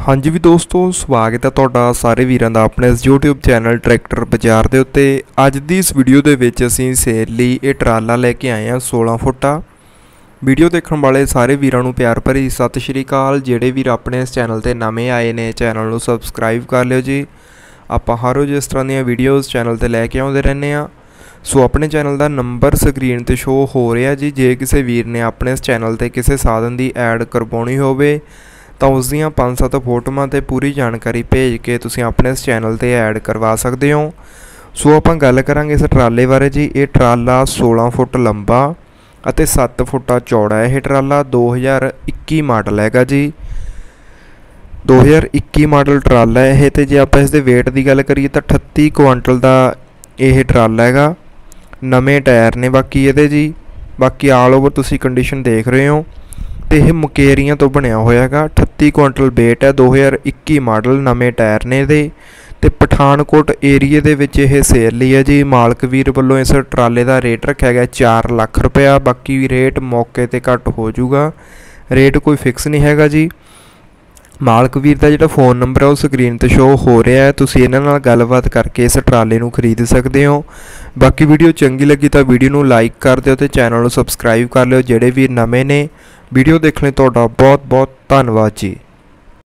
हाँ जी भी दोस्तों, स्वागत है तुहाडा सारे वीरां दा अपने इस यूट्यूब चैनल ट्रैक्टर बाजार दे उत्ते। अज दी इस वीडियो दे विच असीं सेल लई ये ट्राला लैके आए हैं 16 फुटा। वीडियो देखण वाले सारे वीरां नूं प्यार भरी सत श्री अकाल। जिहड़े वीर अपने इस चैनल ते नवें आए ने चैनल नूं सबसक्राइब कर लिओ जी। आपां हर रोज़ इस तरह दीयां वीडियोज़ चैनल ते लैके आउंदे रहिंदे आ। सो अपने चैनल का नंबर स्क्रीन ते शो हो रहा जी। जे किसी वीर ने अपने इस चैनल ते किसी साधन की ऐड करवानी होवे तो उसदियां 5-7 फोटोआं ते पूरी जानकारी भेज के तुसीं अपने इस चैनल ते ऐड करवा सकते हो। सो आपां गल करांगे इस ट्राले बारे जी। ये ट्राला 16 फुट लंबा अते 7 फुटा चौड़ा है। यह ट्राला 2021 मॉडल हैगा जी। 2021 मॉडल ट्राला है यह। तो जे आपां इसदे वेट की गल करिए तो 38 क्विंटल का यह ट्राला हैगा। नवे टायर ने बाकी ये जी। बाकी आल ओवर तुसीं कंडीशन देख रहे हो तो यह मुकेरियां तो बनया होया है। 38 क्विंटल वेट है। 2021 मॉडल नवे टायर ने दे ते पठानकोट एरिए दे विच यह सेल लई है जी। मालक वीर वालों इस ट्राले का रेट रखा गया 4 लाख रुपया। बाकी रेट मौके ते घट हो जूगा, रेट कोई फिक्स नहीं हैगा जी। मालक वीर का जो फोन नंबर है वह स्क्रीन पर शो हो रहा है। तुसीं इन्हां नाल गलबात करके इस ट्राले नूं खरीद सकते हो। बाकी वीडियो चंगी लगी तो वीडियो नूं लाइक कर दिओ ते चैनल नूं सबसक्राइब कर लिओ। जिहड़े वीर नवे ने वीडियो देखने तुहाडा बहुत बहुत धन्नवाद जी।